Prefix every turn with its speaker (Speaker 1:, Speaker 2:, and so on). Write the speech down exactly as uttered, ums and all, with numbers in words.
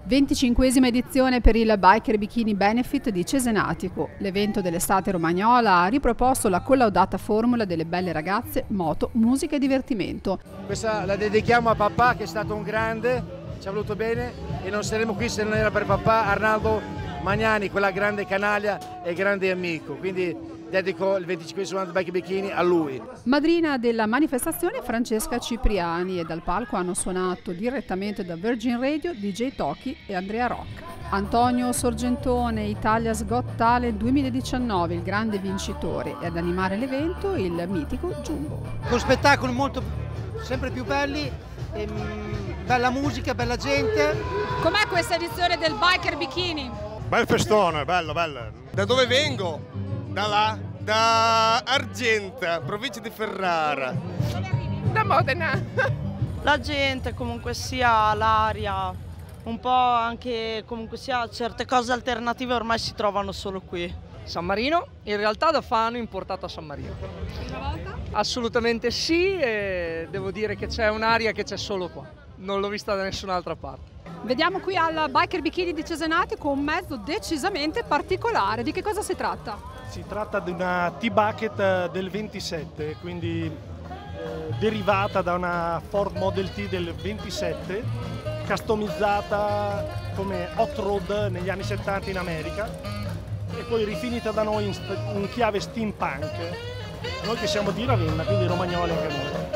Speaker 1: venticinquesima edizione per il Biker Bikini Benefit di Cesenatico. L'evento dell'estate romagnola ha riproposto la collaudata formula delle belle ragazze, moto, musica e divertimento.
Speaker 2: Questa la dedichiamo a papà, che è stato un grande, ci ha voluto bene, e non saremmo qui se non era per papà Arnaldo Magnani, quella grande canaglia e grande amico. Quindi dedico il venticinquesimo anno del Biker Bikini a lui.
Speaker 1: Madrina della manifestazione Francesca Cipriani, e dal palco hanno suonato direttamente da Virgin Radio D J Toki e Andrea Rock. Antonio Sorgentone, Italia's Got Talent duemiladiciannove, il grande vincitore, e ad animare l'evento il mitico Jumbo.
Speaker 3: Con spettacoli molto sempre più belli, ehm, bella musica, bella gente.
Speaker 4: Com'è questa edizione del Biker Bikini?
Speaker 5: Bel festone, bello, bello.
Speaker 6: Da dove vengo? Da là, da Argenta, provincia di Ferrara.
Speaker 4: Da Modena.
Speaker 7: La gente, comunque sia l'aria, un po' anche comunque sia certe cose alternative ormai si trovano solo qui.
Speaker 8: San Marino, in realtà da Fano importato a San Marino.
Speaker 4: Prima volta?
Speaker 8: Assolutamente sì, e devo dire che c'è un'aria che c'è solo qua, non l'ho vista da nessun'altra parte.
Speaker 4: Vediamo qui al Biker Bikini di Cesenatico un mezzo decisamente particolare. Di che cosa si tratta?
Speaker 9: Si tratta di una T-Bucket del ventisette, quindi eh, derivata da una Ford Model T del ventisette, customizzata come hot rod negli anni settanta in America e poi rifinita da noi in, in chiave steampunk. Noi che siamo di Ravenna, quindi romagnoli anche noi.